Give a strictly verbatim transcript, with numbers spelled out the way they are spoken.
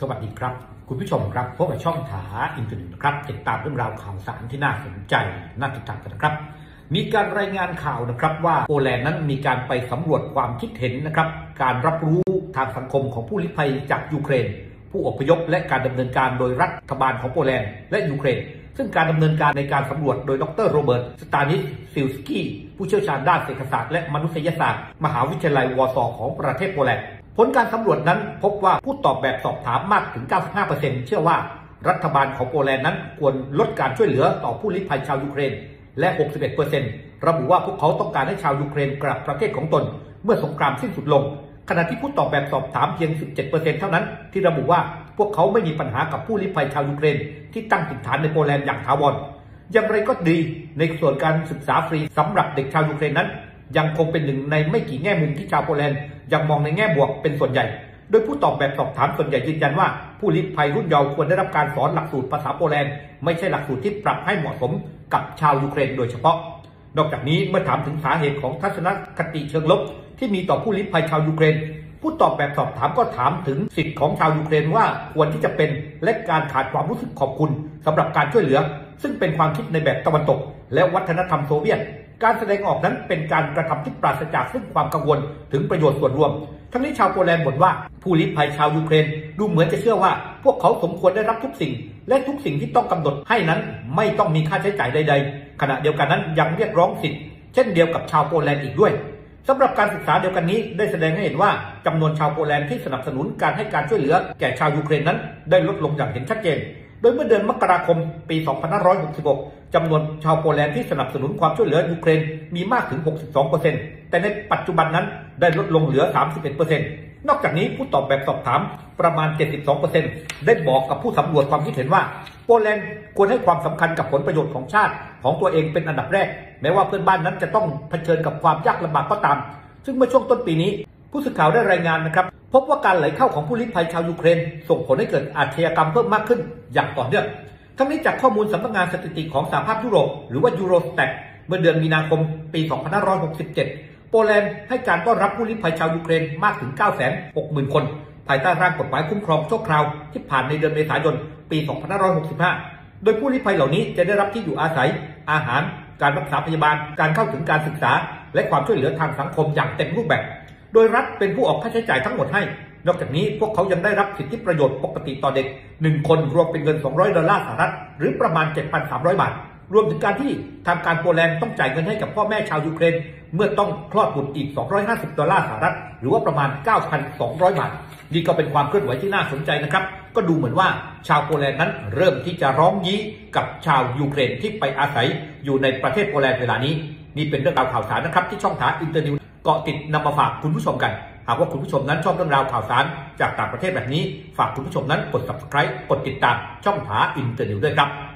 สวัสดีครับคุณผู้ชมครับพบกับช่องถาอินเทอร์เน็ตนะครับติดตามเรื่องราวข่าวสารที่น่าสนใจน่าติดตามกันนะครับมีการรายงานข่าวนะครับว่าโปแลนด์นั้นมีการไปสำรวจความคิดเห็นนะครับการรับรู้ทางสังคมของผู้ลี้ภัยจากยูเครนผู้อพยพและการดำเนินการโดยรัฐบาลของโปแลนด์และยูเครนซึ่งการดำเนินการในการสำรวจโดยดรโรเบิร์ตสตานิสซิลสกี้ผู้เชี่ยวชาญด้านเศรษฐศาสตร์และมนุษยศาสตร์มหาวิทยาลัยวอร์ซอของประเทศโปแลนด์ผลการสำรวจนั้นพบว่าผู้ตอบแบบสอบถามมากถึง เก้าสิบห้าเปอร์เซ็นต์ เชื่อว่ารัฐบาลของโปแลนด์นั้นควรลดการช่วยเหลือต่อผู้ลี้ภัยชาวยูเครนและ หกสิบเอ็ดเปอร์เซ็นต์ ระบุว่าพวกเขาต้องการให้ชาวยูเครนกลับประเทศของตนเมื่อสงครามสิ้นสุดลงขณะที่ผู้ตอบแบบสอบถามเพียง สิบเจ็ดเปอร์เซ็นต์ เท่านั้นที่ระบุว่าพวกเขาไม่มีปัญหากับผู้ลี้ภัยชาวยูเครนที่ตั้งถิ่นฐานในโปแลนด์อย่างถาวรอย่างไรก็ดีในส่วนการศึกษาฟรีสำหรับเด็กชาวยูเครนนั้นยังคงเป็นหนึ่งในไม่กี่แง่มุมที่ชาวโปแลนด์ยังมองในแง่บวกเป็นส่วนใหญ่โดยผู้ตอบแบบสอบถามส่วนใหญ่ยืนยันว่าผู้ลี้ภัยรุ่นเยาว์ควรได้รับการสอนหลักสูตรภาษาโปแลนด์ไม่ใช่หลักสูตรที่ปรับให้เหมาะสมกับชาวยูเครนโดยเฉพาะนอกจากนี้เมื่อถามถึงสาเหตุของทัศนคติเชิงลบที่มีต่อผู้ลี้ภัยชาวยูเครนผู้ตอบแบบสอบถามก็ถามถึงสิทธิของชาวยูเครนว่าควรที่จะเป็นและการขาดความรู้สึกขอบคุณสำหรับการช่วยเหลือซึ่งเป็นความคิดในแบบตะวันตกและวัฒนธรรมโซเวียตการแสดงออกนั้นเป็นการกระทำที่ปราศจากซึ่งความกังวลถึงประโยชน์ส่วนรวมทั้งนี้ชาวโปแลนด์บ่นว่าผู้ลี้ภัยชาวยูเครนดูเหมือนจะเชื่อว่าพวกเขาสมควรได้รับทุกสิ่งและทุกสิ่งที่ต้องกำหนดให้นั้นไม่ต้องมีค่าใช้จ่ายใดๆขณะเดียวกันนั้นยังเรียกร้องสิทธิ์เช่นเดียวกับชาวโปแลนด์อีกด้วยสำหรับการศึกษาเดียวกันนี้ได้แสดงให้เห็นว่าจำนวนชาวโปแลนด์ที่สนับสนุนการให้การช่วยเหลือแก่ชาวยูเครนนั้นได้ลดลงอย่างเห็นชัดเจนโดยเมื่อเดือนมกราคมปี สองพันห้าร้อยหกสิบหก จำนวนชาวโปแลนด์ที่สนับสนุนความช่วยเหลือยูเครนมีมากถึง หกสิบสองเปอร์เซ็นต์ แต่ในปัจจุบันนั้นได้ลดลงเหลือ สามสิบเอ็ดเปอร์เซ็นต์ นอกจากนี้ผู้ตอบแบบสอบถามประมาณ เจ็ดสิบสองเปอร์เซ็นต์ ได้บอกกับผู้สำรวจความคิดเห็นว่าโปแลนด์ควรให้ความสำคัญกับผลประโยชน์ของชาติของตัวเองเป็นอันดับแรกแม้ว่าเพื่อนบ้านนั้นจะต้องเผชิญกับความยากลำบากก็ตามซึ่งเมื่อช่วงต้นปีนี้ผู้สื่อข่าวได้รายงานนะครับพบว่าการไหลเข้าของผู้ลี้ภัยชาวยูเครนส่งผลให้เกิดอาชญากรรมเพิ่มมากขึ้นอย่างต่อเนื่องทั้งนี้จากข้อมูลสำนักงานสถิติของสหภาพยุโรปหรือว่ายูโรสแตทเมื่อเดือนมีนาคมปี สองพันห้าร้อยหกสิบเจ็ด โปแลนด์ให้การต้อนรับผู้ลี้ภัยชาวยูเครนมากถึง เก้าแสนหกหมื่น คนภายใต้ร่างกฎหมายคุ้มครองชั่วคราวที่ผ่านในเดือนเมษายนปี สองพันห้าร้อยหกสิบห้า โดยผู้ลี้ภัยเหล่านี้จะได้รับที่อยู่อาศัยอาหารการรักษาพยาบาลการเข้าถึงการศึกษาและความช่วยเหลือทางสังคมอย่างเต็มรูปแบบโดยรัฐเป็นผู้ออกค่าใช้จ่ายทั้งหมดให้นอกจากนี้พวกเขายังได้รับสิทธิประโยชน์ปกติต่อเด็กหนึ่งคนรวมเป็นเงินสองร้อยดอลลาร์สหรัฐหรือประมาณ เจ็ดพันสามร้อย บาทรวมถึงการที่ทางการโปแลนด์ต้องจ่ายเงินให้กับพ่อแม่ชาวยูเครนเมื่อต้องคลอดบุตรอีกสองร้อยห้าสิบดอลลาร์สหรัฐหรือว่าประมาณ เก้าพันสองร้อย บาทนี่ก็เป็นความเคลื่อนไหวที่น่าสนใจนะครับก็ดูเหมือนว่าชาวโปแลนด์นั้นเริ่มที่จะร้องยี้กับชาวยูเครนที่ไปอาศัยอยู่ในประเทศโปแลนด์เวลานี้นี่เป็นเรื่องราวข่าวสารนะครับที่ช่องถาอินเตอร์นิวเกาะติดนำมาฝากคุณผู้ชมกันหากว่าคุณผู้ชมนั้นชอบเรื่องราวข่าวสารจากต่างประเทศแบบนี้ฝากคุณผู้ชมนั้นกด ซับสไครบ์ กดติดตามช่องถาอินเตอร์นิวด้วยครับ